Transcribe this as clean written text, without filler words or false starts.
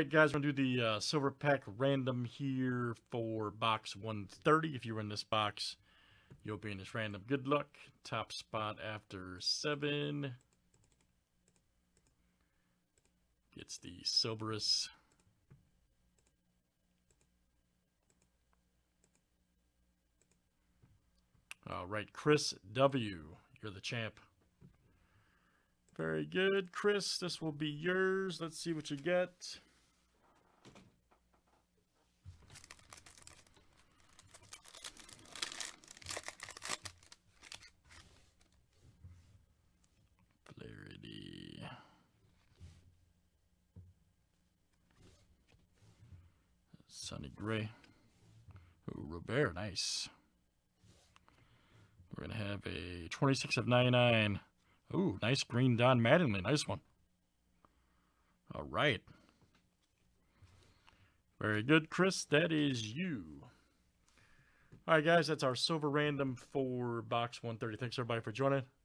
Hey guys, we're going to do the silver pack random here for box 130. If you win this box, you'll be in this random. Good luck. Top spot after 7 gets the silverus. All right, Chris W., you're the champ. Very good, Chris. This will be yours. Let's see what you get. Clarity. Sunny Gray. Ooh, Robert, nice. We're going to have a 26 of 99. Ooh, nice green Don Mattingly. Nice one. All right. Very good, Chris. That is you. All right, guys, that's our silver random for box 130. Thanks, everybody, for joining.